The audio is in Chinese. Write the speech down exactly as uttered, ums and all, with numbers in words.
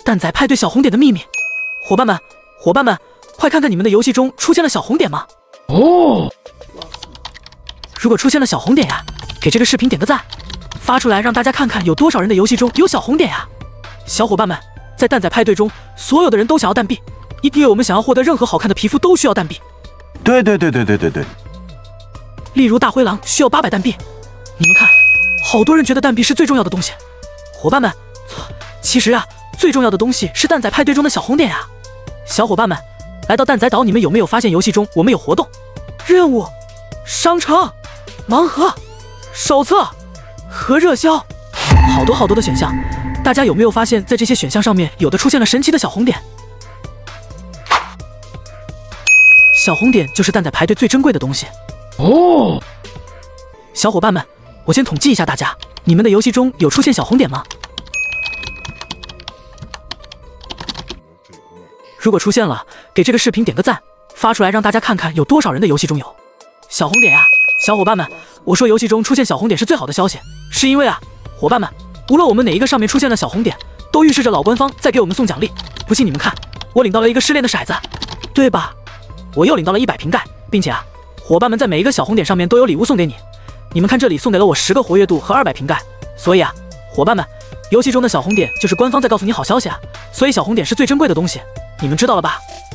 蛋仔派对小红点的秘密。伙伴们，伙伴们，快看看你们的游戏中出现了小红点吗？哦，如果出现了小红点呀，给这个视频点个赞，发出来让大家看看有多少人的游戏中有小红点呀！小伙伴们，在蛋仔派对中，所有的人都想要蛋币，因为我们想要获得任何好看的皮肤都需要蛋币。 对对对对对对对。 例如大灰狼需要八百蛋币，你们看，好多人觉得蛋币是最重要的东西。伙伴们，错，其实啊，最重要的东西是蛋仔派对中的小红点啊！小伙伴们，来到蛋仔岛，你们有没有发现游戏中我们有活动、任务、商城、盲盒、手册和热销，好多好多的选项。大家有没有发现，在这些选项上面，有的出现了神奇的小红点？小红点就是蛋仔排队最珍贵的东西哦。小伙伴们，我先统计一下大家，你们的游戏中有出现小红点吗？如果出现了，给这个视频点个赞，发出来让大家看看有多少人的游戏中有小红点呀！小伙伴们，我说游戏中出现小红点是最好的消息，是因为啊，伙伴们，无论我们哪一个上面出现了小红点，都预示着老官方在给我们送奖励。不信你们看，我领到了一个失恋的骰子，对吧？我又领到了一百瓶盖，并且啊，伙伴们在每一个小红点上面都有礼物送给你。你们看，这里送给了我十个活跃度和二百瓶盖，所以啊，伙伴们，游戏中的小红点就是官方在告诉你好消息啊，所以小红点是最珍贵的东西，你们知道了吧？